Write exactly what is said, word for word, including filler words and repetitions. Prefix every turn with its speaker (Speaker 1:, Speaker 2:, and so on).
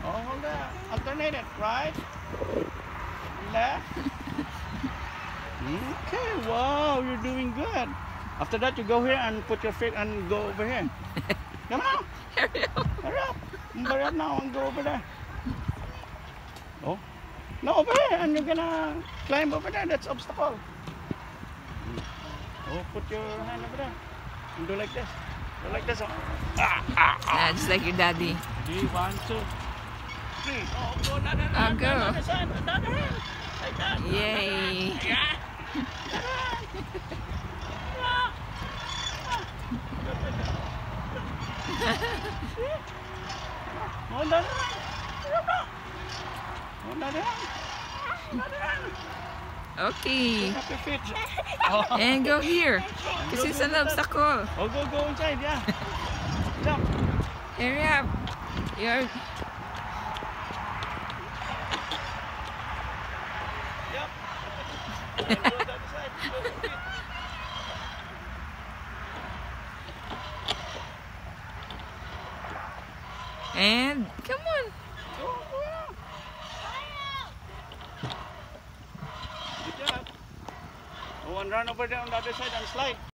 Speaker 1: Oh, hold on. Alternate it. Right. Left. Okay. Wow, you're doing good. After that, you go here and put your feet and go over here. Come on.
Speaker 2: Hurry up.
Speaker 1: Hurry up. Hurry up now and go over there. Oh. No, over here. And you're gonna climb over there. That's obstacle. Oh, put your hand over there. And do like this. Do like this. Oh. Ah, ah, ah.
Speaker 2: Nah, just like your daddy.
Speaker 1: Three, one, two, three. Oh, go another hand.
Speaker 2: Oh, go.
Speaker 1: Another side. Another hand. Like that.
Speaker 2: Yay.
Speaker 1: Yeah. Hold on. Hold on.
Speaker 2: Okay.
Speaker 1: Up your feet.
Speaker 2: And go here. Because it's an obstacle.
Speaker 1: Oh, go, go inside, yeah. Jump.
Speaker 2: Hurry up. You're...
Speaker 1: Yep. Go to the other side. Go to the feet.
Speaker 2: And come on.
Speaker 1: Go, go. Good job. Oh, and run over there on the other side and slide.